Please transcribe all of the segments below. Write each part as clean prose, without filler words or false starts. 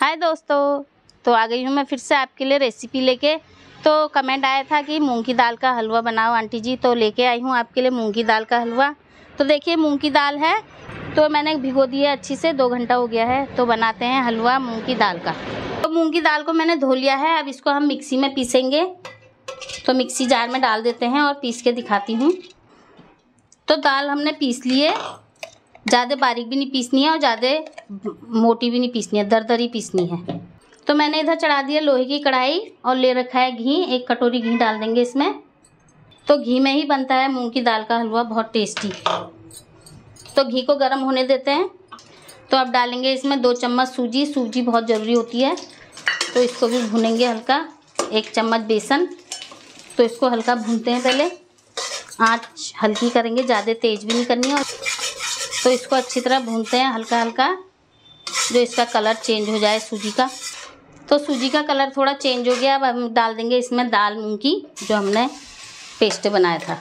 हाय दोस्तों, तो आ गई हूँ मैं फिर से आपके लिए रेसिपी लेके। तो कमेंट आया था कि मूंग की दाल का हलवा बनाओ आंटी जी, तो लेके आई हूँ आपके लिए मूंग की दाल का हलवा। तो देखिए मूंग की दाल है, तो मैंने भिगो दी है अच्छी से, 2 घंटा हो गया है। तो बनाते हैं हलवा मूंग की दाल का। तो मूंग की दाल को मैंने धो लिया है, अब इसको हम मिक्सी में पीसेंगे। तो मिक्सी जार में डाल देते हैं और पीस के दिखाती हूँ। तो दाल हमने पीस ली है, ज़्यादा बारीक भी नहीं पीसनी है और ज़्यादा मोटी भी नहीं पीसनी है, दरदरी पीसनी है। तो मैंने इधर चढ़ा दिया लोहे की कढ़ाई और ले रखा है घी। 1 कटोरी घी डाल देंगे इसमें। तो घी में ही बनता है मूंग की दाल का हलवा, बहुत टेस्टी। तो घी को गर्म होने देते हैं। तो अब डालेंगे इसमें 2 चम्मच सूजी। सूजी बहुत ज़रूरी होती है, तो इसको भी भूनेंगे हल्का। 1 चम्मच बेसन। तो इसको हल्का भूनते हैं पहले, आँच हल्की करेंगे, ज़्यादा तेज़ भी नहीं करनी है। तो इसको अच्छी तरह भूनते हैं हल्का हल्का, जो इसका कलर चेंज हो जाए सूजी का। तो सूजी का कलर थोड़ा चेंज हो गया। अब हम डाल देंगे इसमें दाल मूंग की, जो हमने पेस्ट बनाया था।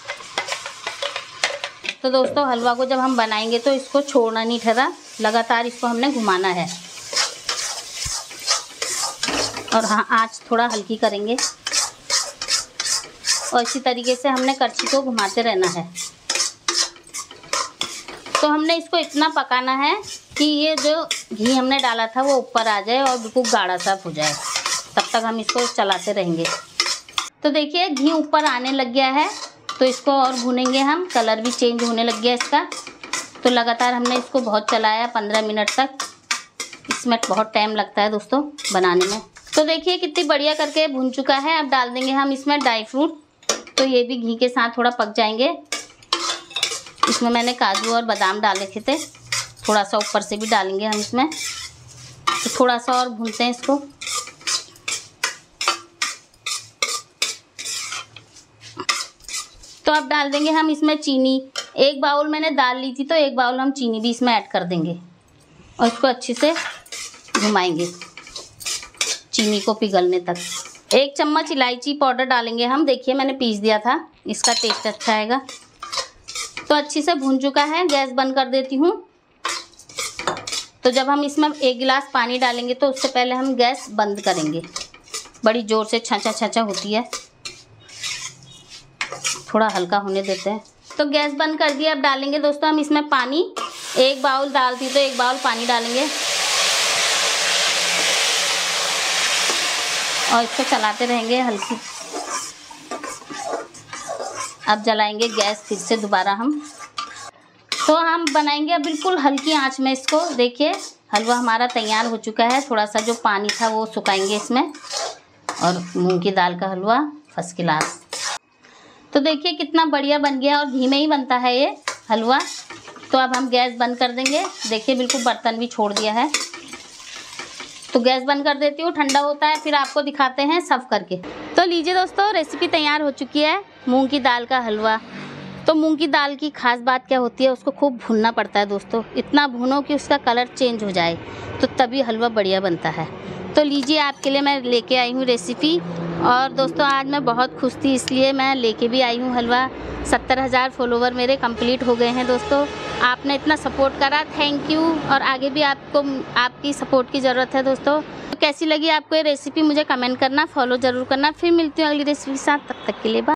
तो दोस्तों हलवा को जब हम बनाएंगे तो इसको छोड़ना नहीं ठहरा, लगातार इसको हमने घुमाना है। और हाँ, आँच थोड़ा हल्की करेंगे और इसी तरीके से हमने कड़छी को घुमाते रहना है। तो हमने इसको इतना पकाना है कि ये जो घी हमने डाला था वो ऊपर आ जाए और बिल्कुल गाढ़ा सा हो जाए, तब तक हम इसको चलाते रहेंगे। तो देखिए घी ऊपर आने लग गया है, तो इसको और भूनेंगे हम। कलर भी चेंज होने लग गया इसका। तो लगातार हमने इसको बहुत चलाया, 15 मिनट तक। इसमें बहुत टाइम लगता है दोस्तों बनाने में। तो देखिए कितनी बढ़िया करके भून चुका है। अब डाल देंगे हम इसमें ड्राई फ्रूट। तो ये भी घी के साथ थोड़ा पक जाएंगे। इसमें मैंने काजू और बादाम डाले थे, थोड़ा सा ऊपर से भी डालेंगे हम इसमें। तो थोड़ा सा और भूनते हैं इसको। तो अब डाल देंगे हम इसमें चीनी। 1 बाउल मैंने दाल ली थी, तो 1 बाउल हम चीनी भी इसमें ऐड कर देंगे और इसको अच्छे से घुमाएंगे चीनी को पिघलने तक। 1 चम्मच इलायची पाउडर डालेंगे हम। देखिए मैंने पीस दिया था, इसका टेस्ट अच्छा आएगा। तो अच्छी से भून चुका है, गैस बंद कर देती हूँ। तो जब हम इसमें 1 गिलास पानी डालेंगे तो उससे पहले हम गैस बंद करेंगे। बड़ी ज़ोर से छाछा छाछा होती है, थोड़ा हल्का होने देते हैं। तो गैस बंद कर दिया। अब डालेंगे दोस्तों हम इसमें पानी। 1 बाउल दाल थी तो 1 बाउल पानी डालेंगे और इसको चलाते रहेंगे हल्की। अब जलाएंगे गैस फिर से दोबारा हम। तो हम बनाएंगे अब बिल्कुल हल्की आंच में इसको। देखिए हलवा हमारा तैयार हो चुका है। थोड़ा सा जो पानी था वो सुखाएंगे इसमें, और मूंग की दाल का हलवा फर्स्ट क्लास। तो देखिए कितना बढ़िया बन गया, और घी में ही बनता है ये हलवा। तो अब हम गैस बंद कर देंगे। देखिए बिल्कुल बर्तन भी छोड़ दिया है। तो गैस बंद कर देती हूँ, ठंडा होता है फिर आपको दिखाते हैं सर्व करके। तो लीजिए दोस्तों, रेसिपी तैयार हो चुकी है मूंग की दाल का हलवा। तो मूंग की दाल की खास बात क्या होती है, उसको खूब भूनना पड़ता है दोस्तों। इतना भूनो कि उसका कलर चेंज हो जाए, तो तभी हलवा बढ़िया बनता है। तो लीजिए आपके लिए मैं लेके आई हूँ रेसिपी। और दोस्तों आज मैं बहुत खुश थी, इसलिए मैं लेके भी आई हूँ हलवा। 70,000 फॉलोवर मेरे कंप्लीट हो गए हैं दोस्तों। आपने इतना सपोर्ट करा, थैंक यू। और आगे भी आपको आपकी सपोर्ट की ज़रूरत है दोस्तों। तो कैसी लगी आपको ये रेसिपी मुझे कमेंट करना, फॉलो ज़रूर करना। फिर मिलती हूँ अगली रेसिपी के साथ, तब तक के लिए बाय।